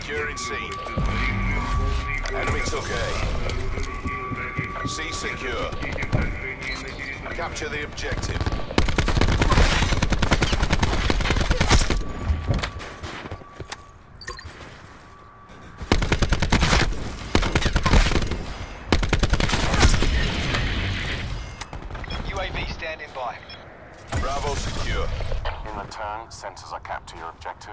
Securing C. Enemy took A. C secure. Capture the objective. UAV standing by. Bravo secure. In return, sensors are capped to your objective.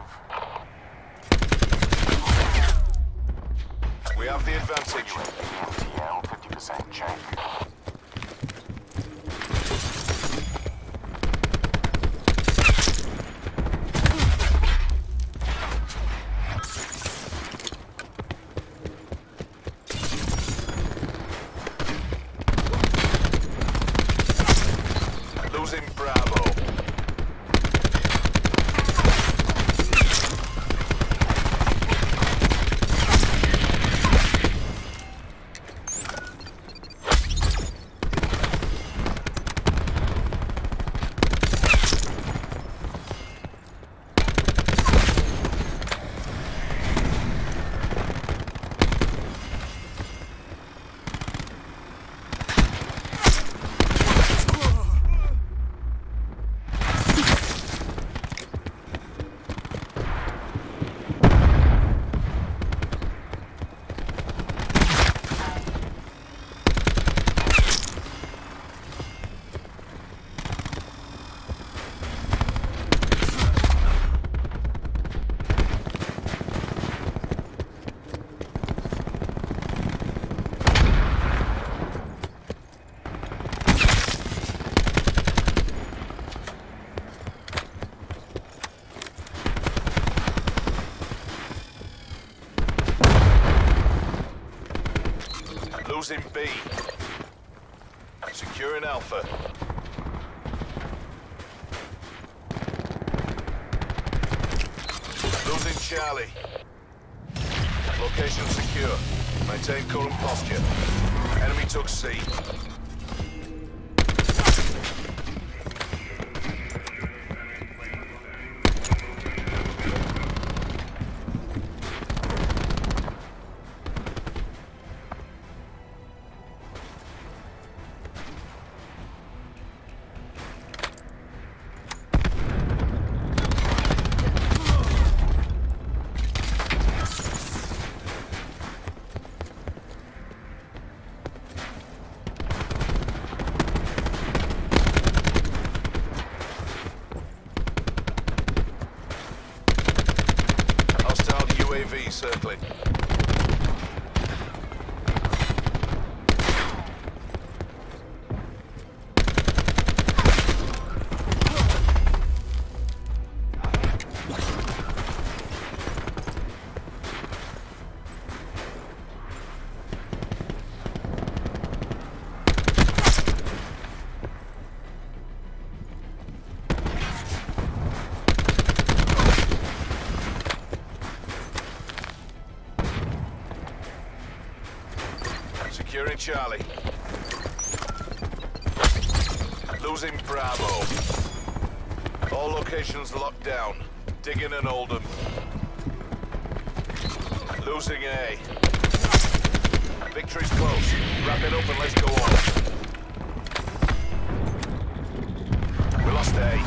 We have the advantage. MTL 50% check. Losing Bravo. Losing B. Securing Alpha. Losing Charlie. Location secure. Maintain current posture. Enemy took C. UAV circling. Securing Charlie. Losing Bravo. All locations locked down. Digging and hold them. Losing A. Victory's close. Wrap it up and let's go on. We lost A.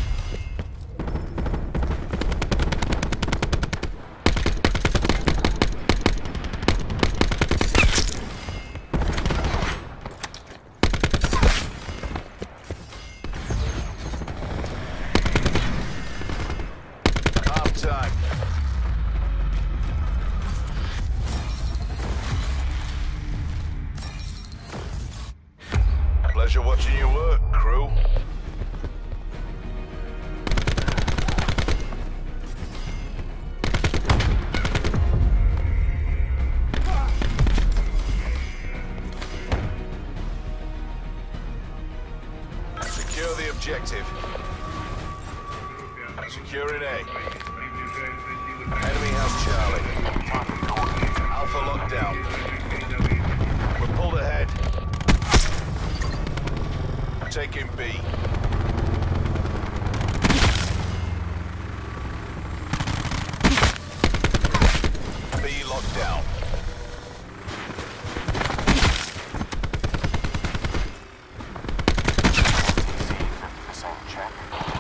Time. Pleasure watching you work, crew. Secure the objective. Securing A. Enemy has Charlie. Alpha locked down. We're pulled ahead. Taking B. down. TC 50% check.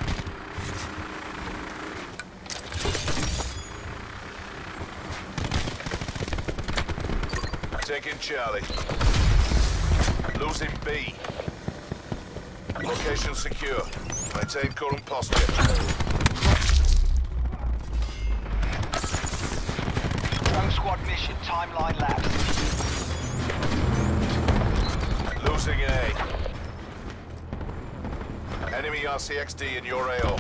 Taking Charlie. Losing B. Location secure. Maintain current posture. Drone squad mission, timeline lapse. Losing A. Enemy RCXD in your AO.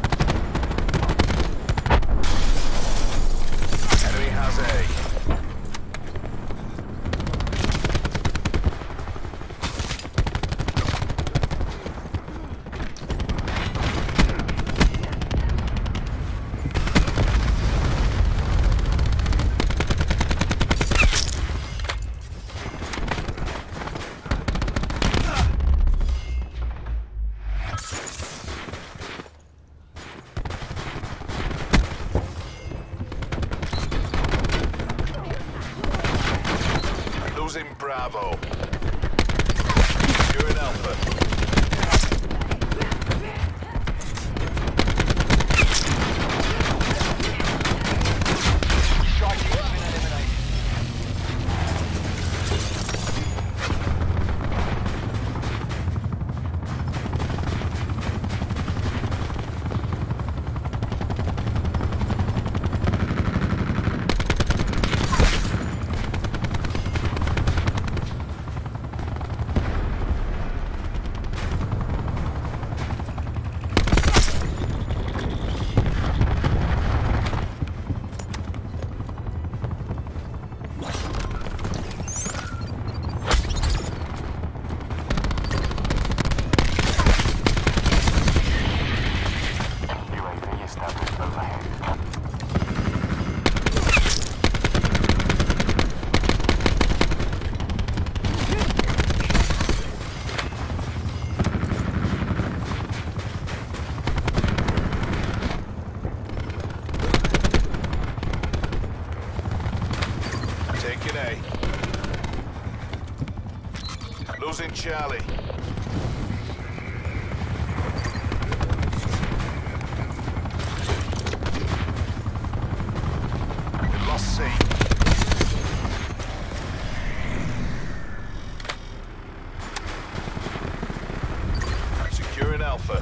Enemy has A. Losing Bravo. You're in Alpha. Strike team has been eliminated. UAV established overhead. Taking A. Losing Charlie. We lost C. Securing Alpha.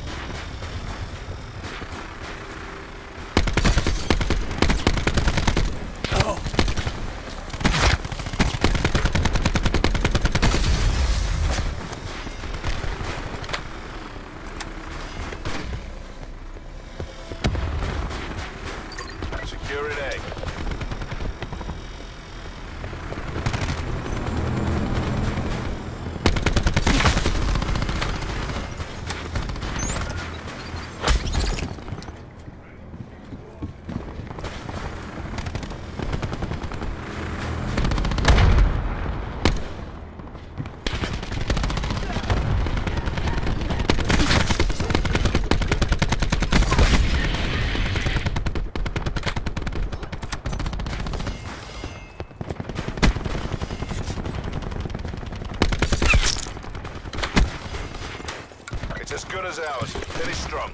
Securing A. It's as good as ours. Finish strong.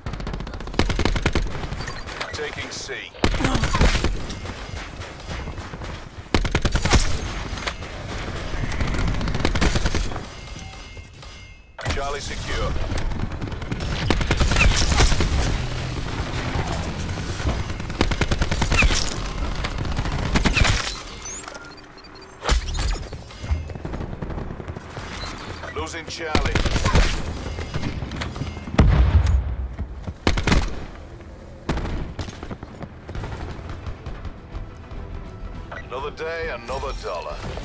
Taking C. Charlie secure. Losing Charlie. Another day, another dollar.